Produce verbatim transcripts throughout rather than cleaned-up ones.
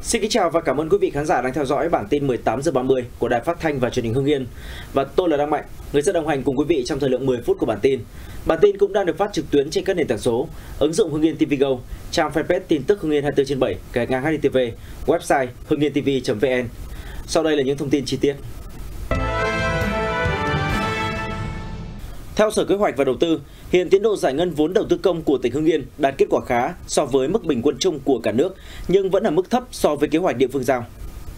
Xin kính chào và cảm ơn quý vị khán giả đang theo dõi bản tin mười tám giờ ba mươi của Đài Phát thanh và Truyền hình Hưng Yên. Và tôi là Đăng Mạnh, người sẽ đồng hành cùng quý vị trong thời lượng mười phút của bản tin. Bản tin cũng đang được phát trực tuyến trên các nền tảng số, ứng dụng Hưng Yên ti vi Go, trang fanpage tin tức Hưng Yên hai mươi tư trên bảy, gạch ngang hát đê tê vê, website hưng yên t v chấm v n. Sau đây là những thông tin chi tiết. Theo Sở Kế hoạch và Đầu tư, hiện tiến độ giải ngân vốn đầu tư công của tỉnh Hưng Yên đạt kết quả khá so với mức bình quân chung của cả nước, nhưng vẫn ở mức thấp so với kế hoạch địa phương giao.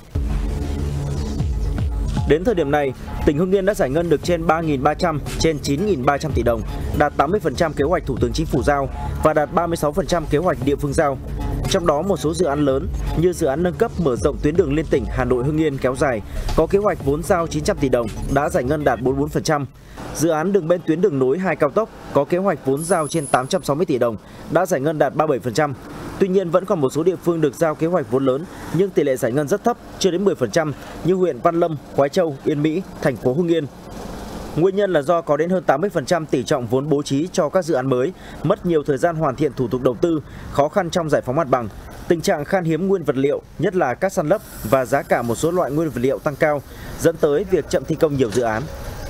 Đến thời điểm này, tỉnh Hưng Yên đã giải ngân được trên ba nghìn ba trăm trên chín nghìn ba trăm tỷ đồng, đạt tám mươi phần trăm kế hoạch Thủ tướng Chính phủ giao và đạt ba mươi sáu phần trăm kế hoạch địa phương giao. Trong đó một số dự án lớn như dự án nâng cấp mở rộng tuyến đường liên tỉnh Hà Nội Hưng Yên kéo dài có kế hoạch vốn giao chín trăm tỷ đồng đã giải ngân đạt bốn mươi tư phần trăm. Dự án đường bên tuyến đường nối hai cao tốc có kế hoạch vốn giao trên tám trăm sáu mươi tỷ đồng đã giải ngân đạt ba mươi bảy phần trăm. Tuy nhiên vẫn còn một số địa phương được giao kế hoạch vốn lớn nhưng tỷ lệ giải ngân rất thấp, chưa đến mười phần trăm như huyện Văn Lâm, Khoái Châu, Yên Mỹ, thành phố Hưng Yên. Nguyên nhân là do có đến hơn tám mươi phần trăm tỷ trọng vốn bố trí cho các dự án mới, mất nhiều thời gian hoàn thiện thủ tục đầu tư, khó khăn trong giải phóng mặt bằng, tình trạng khan hiếm nguyên vật liệu, nhất là cát san lấp và giá cả một số loại nguyên vật liệu tăng cao, dẫn tới việc chậm thi công nhiều dự án.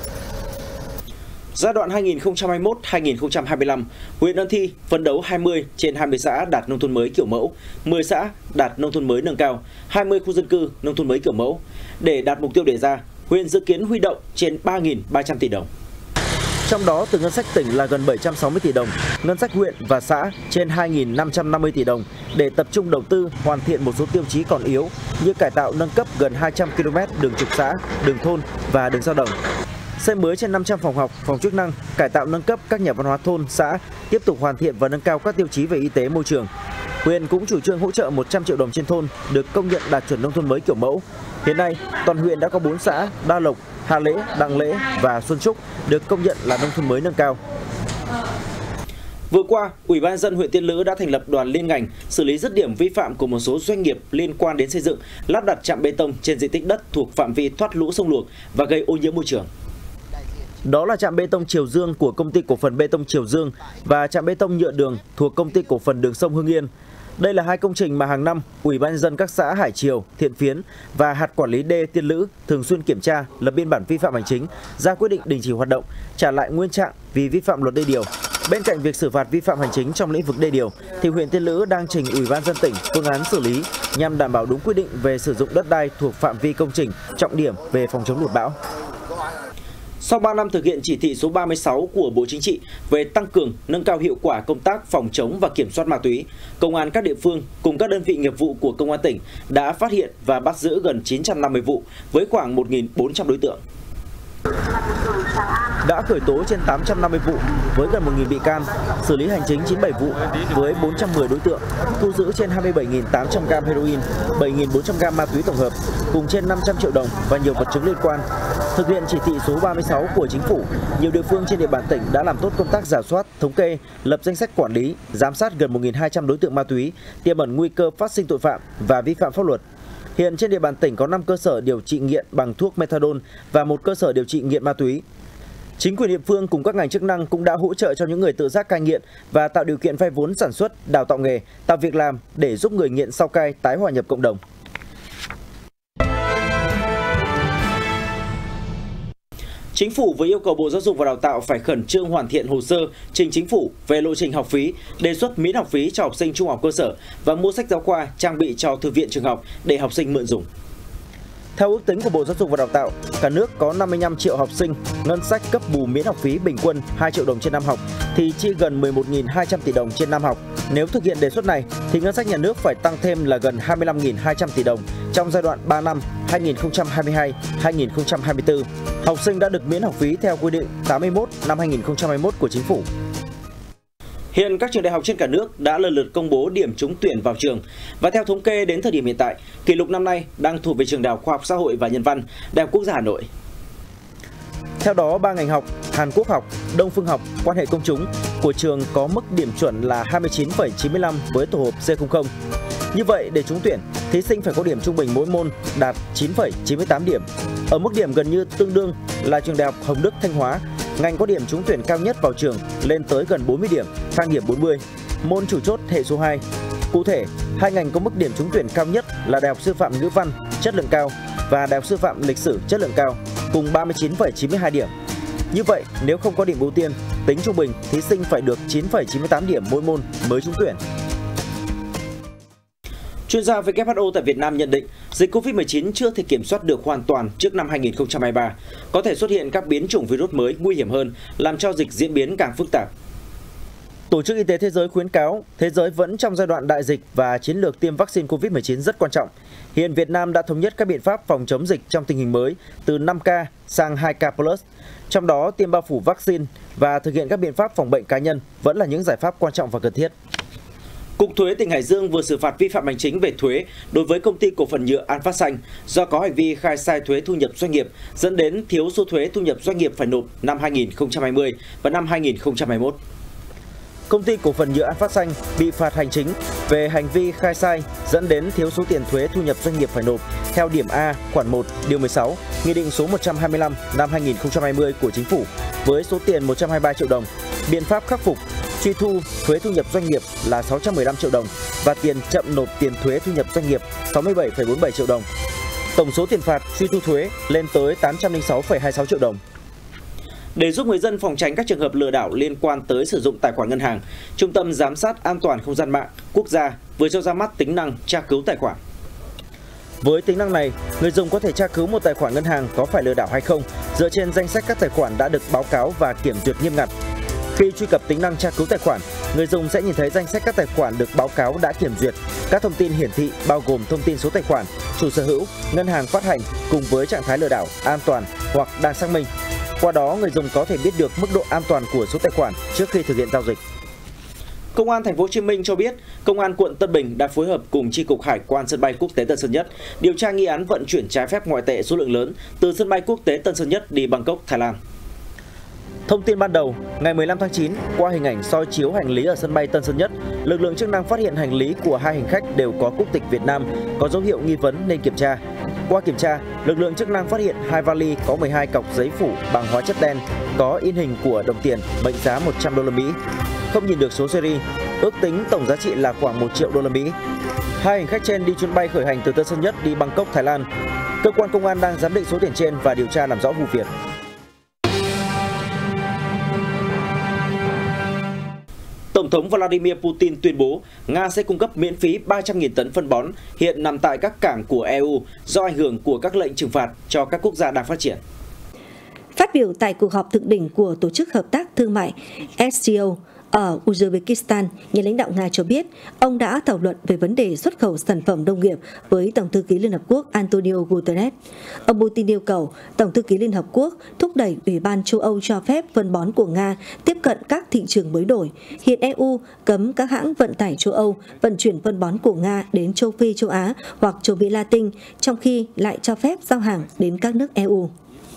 Giai đoạn hai nghìn không trăm hai mươi mốt đến hai nghìn không trăm hai mươi lăm, huyện Ân Thi phấn đấu hai mươi trên hai mươi xã đạt nông thôn mới kiểu mẫu, mười xã đạt nông thôn mới nâng cao, hai mươi khu dân cư nông thôn mới kiểu mẫu. Để đạt mục tiêu đề ra, huyện dự kiến huy động trên ba nghìn ba trăm tỷ đồng. Trong đó từ ngân sách tỉnh là gần bảy trăm sáu mươi tỷ đồng, ngân sách huyện và xã trên hai nghìn năm trăm năm mươi tỷ đồng để tập trung đầu tư hoàn thiện một số tiêu chí còn yếu như cải tạo nâng cấp gần hai trăm ki lô mét đường trục xã, đường thôn và đường giao đồng. Xây mới trên năm trăm phòng học, phòng chức năng, cải tạo nâng cấp các nhà văn hóa thôn, xã, tiếp tục hoàn thiện và nâng cao các tiêu chí về y tế, môi trường. Huyện cũng chủ trương hỗ trợ một trăm triệu đồng trên thôn được công nhận đạt chuẩn nông thôn mới kiểu mẫu. Hiện nay, toàn huyện đã có bốn xã Đa Lộc, Hà Lễ, Đặng Lễ và Xuân Trúc được công nhận là nông thôn mới nâng cao. Vừa qua, Ủy ban nhân dân huyện Tiên Lữ đã thành lập đoàn liên ngành xử lý dứt điểm vi phạm của một số doanh nghiệp liên quan đến xây dựng, lắp đặt trạm bê tông trên diện tích đất thuộc phạm vi thoát lũ sông Luộc và gây ô nhiễm môi trường. Đó là trạm bê tông Triều Dương của Công ty Cổ phần Bê tông Triều Dương và trạm bê tông nhựa đường thuộc Công ty Cổ phần Đường sông Hưng Yên. Đây là hai công trình mà hàng năm Ủy ban nhân dân các xã Hải Triều, Thiện Phiến và hạt quản lý đê Tiên Lữ thường xuyên kiểm tra, lập biên bản vi phạm hành chính, ra quyết định đình chỉ hoạt động, trả lại nguyên trạng vì vi phạm luật đê điều. Bên cạnh việc xử phạt vi phạm hành chính trong lĩnh vực đê điều, thì huyện Tiên Lữ đang trình Ủy ban nhân dân tỉnh phương án xử lý nhằm đảm bảo đúng quy định về sử dụng đất đai thuộc phạm vi công trình trọng điểm về phòng chống lụt bão. Sau ba năm thực hiện chỉ thị số ba mươi sáu của Bộ Chính trị về tăng cường, nâng cao hiệu quả công tác phòng chống và kiểm soát ma túy, Công an các địa phương cùng các đơn vị nghiệp vụ của Công an tỉnh đã phát hiện và bắt giữ gần chín trăm năm mươi vụ với khoảng một nghìn bốn trăm đối tượng. Đã khởi tố trên tám trăm năm mươi vụ với gần một nghìn bị can, xử lý hành chính chín mươi bảy vụ với bốn trăm mười đối tượng, thu giữ trên hai mươi bảy nghìn tám trăm gam heroin, bảy nghìn bốn trăm gam ma túy tổng hợp cùng trên năm trăm triệu đồng và nhiều vật chứng liên quan. Thực hiện chỉ thị số ba mươi sáu của Chính phủ, nhiều địa phương trên địa bàn tỉnh đã làm tốt công tác rà soát, thống kê, lập danh sách quản lý, giám sát gần một nghìn hai trăm đối tượng ma túy, tiềm ẩn nguy cơ phát sinh tội phạm và vi phạm pháp luật. Hiện trên địa bàn tỉnh có năm cơ sở điều trị nghiện bằng thuốc methadone và một cơ sở điều trị nghiện ma túy. Chính quyền địa phương cùng các ngành chức năng cũng đã hỗ trợ cho những người tự giác cai nghiện và tạo điều kiện vay vốn sản xuất, đào tạo nghề, tạo việc làm để giúp người nghiện sau cai tái hòa nhập cộng đồng. Chính phủ vừa yêu cầu Bộ Giáo dục và Đào tạo phải khẩn trương hoàn thiện hồ sơ trình Chính phủ về lộ trình học phí, đề xuất miễn học phí cho học sinh trung học cơ sở và mua sách giáo khoa, trang bị cho thư viện trường học để học sinh mượn dùng. Theo ước tính của Bộ Giáo dục và Đào tạo, cả nước có năm mươi lăm triệu học sinh, ngân sách cấp bù miễn học phí bình quân hai triệu đồng trên năm học thì chi gần mười một nghìn hai trăm tỷ đồng trên năm học. Nếu thực hiện đề xuất này thì ngân sách nhà nước phải tăng thêm là gần hai mươi lăm nghìn hai trăm tỷ đồng trong giai đoạn ba năm hai nghìn không trăm hai mươi hai đến hai nghìn không trăm hai mươi tư. Học sinh đã được miễn học phí theo quy định tám mươi mốt năm hai nghìn không trăm hai mươi mốt của Chính phủ. Hiện các trường đại học trên cả nước đã lần lượt công bố điểm trúng tuyển vào trường và theo thống kê đến thời điểm hiện tại, kỷ lục năm nay đang thuộc về trường Đại học Khoa học Xã hội và Nhân văn, Đại học Quốc gia Hà Nội. Theo đó, ba ngành học Hàn Quốc học, Đông Phương học, Quan hệ công chúng của trường có mức điểm chuẩn là hai mươi chín phẩy chín mươi lăm với tổ hợp C không không. Như vậy, để trúng tuyển, thí sinh phải có điểm trung bình mỗi môn đạt chín phẩy chín mươi tám điểm. Ở mức điểm gần như tương đương là trường Đại học Hồng Đức Thanh Hóa, ngành có điểm trúng tuyển cao nhất vào trường lên tới gần bốn mươi điểm, thang điểm bốn mươi. Môn chủ chốt hệ số hai. Cụ thể, hai ngành có mức điểm trúng tuyển cao nhất là Đại học Sư phạm Ngữ văn chất lượng cao và Đại học Sư phạm Lịch sử chất lượng cao cùng ba mươi chín phẩy chín mươi hai điểm. Như vậy, nếu không có điểm ưu tiên, tính trung bình, thí sinh phải được chín phẩy chín mươi tám điểm mỗi môn mới trúng tuyển. Chuyên gia W H O tại Việt Nam nhận định, dịch Covid mười chín chưa thể kiểm soát được hoàn toàn trước năm hai nghìn không trăm hai mươi ba. Có thể xuất hiện các biến chủng virus mới nguy hiểm hơn, làm cho dịch diễn biến càng phức tạp. Tổ chức Y tế Thế giới khuyến cáo, thế giới vẫn trong giai đoạn đại dịch và chiến lược tiêm vaccine Covid mười chín rất quan trọng. Hiện Việt Nam đã thống nhất các biện pháp phòng chống dịch trong tình hình mới từ năm K sang hai K plus. Trong đó, tiêm bao phủ vaccine và thực hiện các biện pháp phòng bệnh cá nhân vẫn là những giải pháp quan trọng và cần thiết. Cục Thuế tỉnh Hải Dương vừa xử phạt vi phạm hành chính về thuế đối với công ty cổ phần nhựa An Phát Xanh do có hành vi khai sai thuế thu nhập doanh nghiệp dẫn đến thiếu số thuế thu nhập doanh nghiệp phải nộp năm hai nghìn không trăm hai mươi và năm hai nghìn không trăm hai mươi mốt. Công ty cổ phần nhựa An Phát Xanh bị phạt hành chính về hành vi khai sai dẫn đến thiếu số tiền thuế thu nhập doanh nghiệp phải nộp theo điểm A khoản một điều mười sáu Nghị định số một trăm hai mươi lăm năm hai nghìn không trăm hai mươi của Chính phủ với số tiền một trăm hai mươi ba triệu đồng. Biện pháp khắc phục truy thu thuế thu nhập doanh nghiệp là sáu trăm mười lăm triệu đồng và tiền chậm nộp tiền thuế thu nhập doanh nghiệp sáu mươi bảy phẩy bốn mươi bảy triệu đồng. Tổng số tiền phạt truy thu thuế lên tới tám trăm lẻ sáu phẩy hai mươi sáu triệu đồng. Để giúp người dân phòng tránh các trường hợp lừa đảo liên quan tới sử dụng tài khoản ngân hàng, Trung tâm Giám sát An toàn Không gian mạng quốc gia vừa cho ra mắt tính năng tra cứu tài khoản. Với tính năng này, người dùng có thể tra cứu một tài khoản ngân hàng có phải lừa đảo hay không dựa trên danh sách các tài khoản đã được báo cáo và kiểm duyệt nghiêm ngặt. Khi truy cập tính năng tra cứu tài khoản, người dùng sẽ nhìn thấy danh sách các tài khoản được báo cáo đã kiểm duyệt. Các thông tin hiển thị bao gồm thông tin số tài khoản, chủ sở hữu, ngân hàng phát hành cùng với trạng thái lừa đảo, an toàn hoặc đang xác minh. Qua đó, người dùng có thể biết được mức độ an toàn của số tài khoản trước khi thực hiện giao dịch. Công an Thành phố Hồ Chí Minh cho biết, Công an quận Tân Bình đã phối hợp cùng Chi cục Hải quan sân bay quốc tế Tân Sơn Nhất điều tra nghi án vận chuyển trái phép ngoại tệ số lượng lớn từ sân bay quốc tế Tân Sơn Nhất đi Bangkok, Thái Lan. Thông tin ban đầu, ngày mười lăm tháng chín, qua hình ảnh soi chiếu hành lý ở sân bay Tân Sơn Nhất, lực lượng chức năng phát hiện hành lý của hai hành khách đều có quốc tịch Việt Nam, có dấu hiệu nghi vấn nên kiểm tra. Qua kiểm tra, lực lượng chức năng phát hiện hai vali có mười hai cọc giấy phủ bằng hóa chất đen, có in hình của đồng tiền mệnh giá một trăm đô la Mỹ. Không nhìn được số series, ước tính tổng giá trị là khoảng một triệu đô la Mỹ. Hai hành khách trên đi chuyến bay khởi hành từ Tân Sơn Nhất đi Bangkok, Thái Lan. Cơ quan công an đang giám định số tiền trên và điều tra làm rõ vụ việc. Tổng thống Vladimir Putin tuyên bố Nga sẽ cung cấp miễn phí ba trăm nghìn tấn phân bón hiện nằm tại các cảng của e u do ảnh hưởng của các lệnh trừng phạt cho các quốc gia đang phát triển. Phát biểu tại cuộc họp thượng đỉnh của Tổ chức Hợp tác Thương mại S C O ở Uzbekistan, nhà lãnh đạo Nga cho biết ông đã thảo luận về vấn đề xuất khẩu sản phẩm nông nghiệp với Tổng thư ký Liên Hợp Quốc Antonio Guterres. Ông Putin yêu cầu Tổng thư ký Liên Hợp Quốc thúc đẩy Ủy ban châu Âu cho phép phân bón của Nga tiếp cận các thị trường mới nổi. Hiện e u cấm các hãng vận tải châu Âu vận chuyển phân bón của Nga đến châu Phi, châu Á hoặc châu Mỹ Latin, trong khi lại cho phép giao hàng đến các nước e u.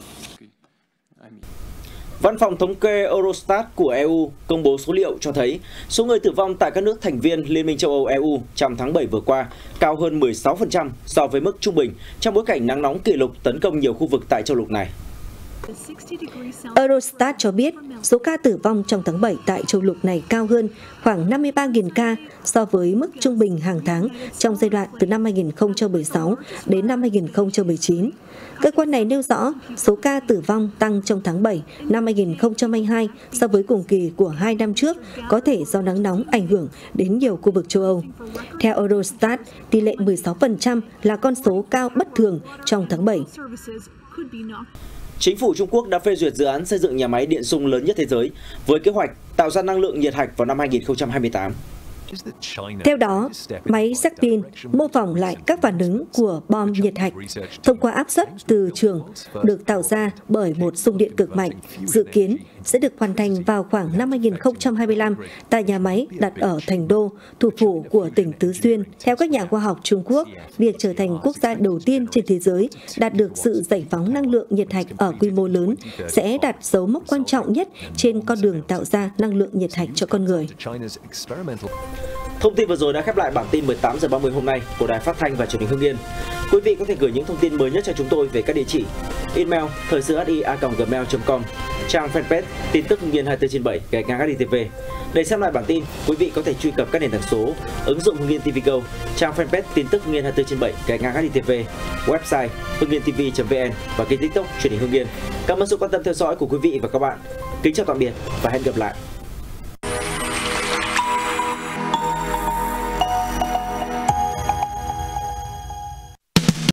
Văn phòng thống kê Eurostat của e u công bố số liệu cho thấy số người tử vong tại các nước thành viên Liên minh châu Âu e u trong tháng bảy vừa qua cao hơn mười sáu phần trăm so với mức trung bình trong bối cảnh nắng nóng kỷ lục tấn công nhiều khu vực tại châu lục này. Eurostat cho biết số ca tử vong trong tháng bảy tại châu lục này cao hơn khoảng năm mươi ba nghìn ca so với mức trung bình hàng tháng trong giai đoạn từ năm hai nghìn không trăm mười sáu đến năm hai nghìn không trăm mười chín. Cơ quan này nêu rõ số ca tử vong tăng trong tháng bảy năm hai nghìn không trăm hai mươi hai so với cùng kỳ của hai năm trước có thể do nắng nóng ảnh hưởng đến nhiều khu vực châu Âu. Theo Eurostat, tỷ lệ mười sáu phần trăm là con số cao bất thường trong tháng bảy. Chính phủ Trung Quốc đã phê duyệt dự án xây dựng nhà máy điện sung lớn nhất thế giới với kế hoạch tạo ra năng lượng nhiệt hạch vào năm hai nghìn không trăm hai mươi tám. Theo đó, máy Spin mô phỏng lại các phản ứng của bom nhiệt hạch thông qua áp suất từ trường được tạo ra bởi một xung điện cực mạnh, dự kiến sẽ được hoàn thành vào khoảng năm hai nghìn không trăm hai mươi lăm tại nhà máy đặt ở Thành Đô, thủ phủ của tỉnh Tứ Xuyên. Theo các nhà khoa học Trung Quốc, việc trở thành quốc gia đầu tiên trên thế giới đạt được sự giải phóng năng lượng nhiệt hạch ở quy mô lớn sẽ đặt dấu mốc quan trọng nhất trên con đường tạo ra năng lượng nhiệt hạch cho con người. Thông tin vừa rồi đã khép lại bản tin mười tám giờ ba mươi hôm nay của Đài Phát thanh và Truyền hình Hưng Yên. Quý vị có thể gửi những thông tin mới nhất cho chúng tôi về các địa chỉ email thời sự h i a còng gmail chấm com, trang fanpage tin tức Hưng Yên hai mươi tư trên bảy gạch ngang hát đê tê vê. Để xem lại bản tin, quý vị có thể truy cập các nền tảng số, ứng dụng Hưng Yên ti vi Go, trang fanpage tin tức Hưng Yên hai mươi tư trên bảy gạch ngang hát đê tê vê, website hưng yên t v chấm v n và kênh TikTok Truyền hình Hưng Yên. Cảm ơn sự quan tâm theo dõi của quý vị và các bạn. Kính chào tạm biệt và hẹn gặp lại.